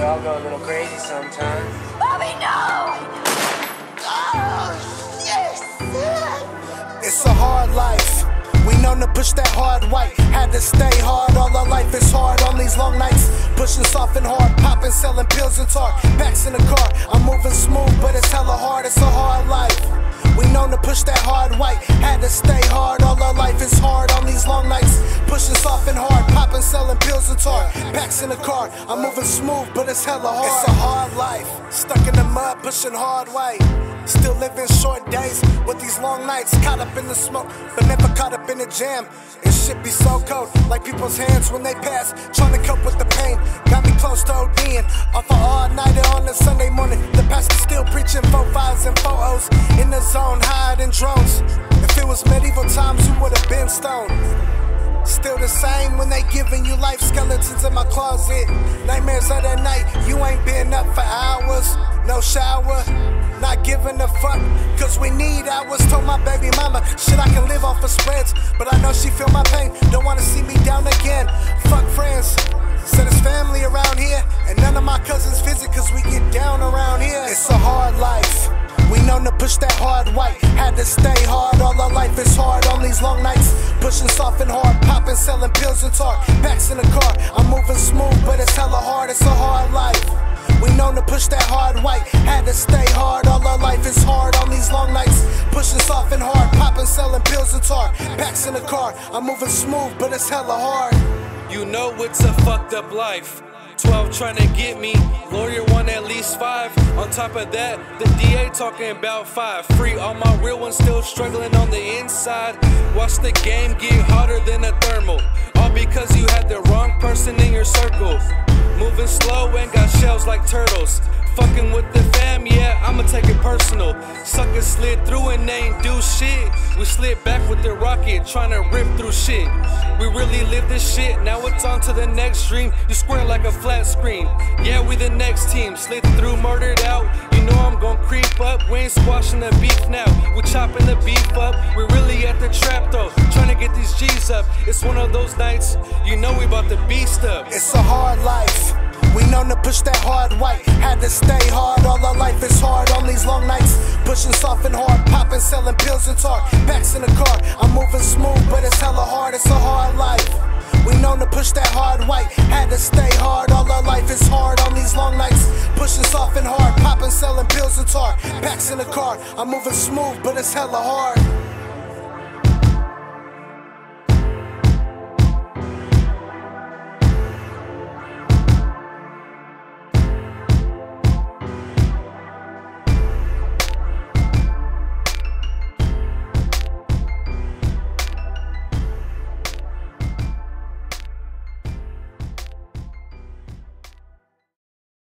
all go a little crazy sometimes. Bobby, no! Oh, yes! It's a hard life. We known to push that hard white. Had to stay hard, all our life is hard on these long nights. Pushing soft and hard, popping, selling pills and tar. Backs in the car, I'm moving smooth, but it's hella hard, it's a hard life. We known to push that hard white. Had to stay hard, all our life is hard on these long nights. Pushing soft and hard, popping, selling pills and tar. Backs in the car, I'm moving smooth, but it's hella hard. It's a hard life, stuck in the mud, pushing hard white. Still living short days with these long nights. Caught up in the smoke, but never caught up in the jam. It shit be so cold, like people's hands when they pass. Trying to cope with the pain, got me close to ODing. Off an all-nighter on a Sunday morning. The pastor still preaching 4-5s and 4-0s. In the zone, hiding drones. If it was medieval times, you would've been stoned. Still the same when they giving you life. Skeletons in my closet, nightmares of the night. You ain't been up for hours, no shower. Not giving a fuck, cause we need hours. Told my baby mama, shit, I can live off of spreads. But I know she feel my pain, don't wanna see me down again. Fuck friends, said it's family around here. And none of my cousins visit, cause we get down around here. It's a hard life, we known to push that hard white. Had to stay hard, all our life is hard on these long nights. Pushing soft and hard, popping, selling pills and tar. Backs in the car, I'm moving smooth, but it's hella hard, it's a hard life. We known to push that hard white. Had to stay hard, all our life is hard on these long nights. Pushing soft and hard, popping, selling pills and tar. Backs in the car, I'm moving smooth, but it's hella hard. You know it's a fucked up life. 12 trying to get me, lawyer want at least 5. On top of that, the DA talking about 5. Free all my real ones still struggling on the inside. Watch the game get hotter than a thermal. All because you had the wrong person in your circle. Moving slow and got shells like turtles. Fucking with the fam, yeah, I'ma take it personal. Suckers slid through and they ain't do shit. We slid back with the rocket, trying to rip through shit. We really live this shit, now it's on to the next dream. You square like a flat screen. Yeah, we the next team, slid through, murdered out. You know I'm gon' creep up, we ain't squashing the beef now. We chopping the beef up, we really at the trap though. Trying to get these G's up, it's one of those nights. You know we about to beast up. It's a hard life, we known to push that hard white. Had to stay hard, all our life is hard on these long nights. Pushing soft and hard, popping, selling pills and tar. Backs in the car, I'm moving smooth, but it's hella hard, it's a hard life. We known to push that hard white. Had to stay hard, all our life is hard on these long nights. Pushing soft and hard, popping, selling pills and tar. Backs in the car, I'm moving smooth, but it's hella hard.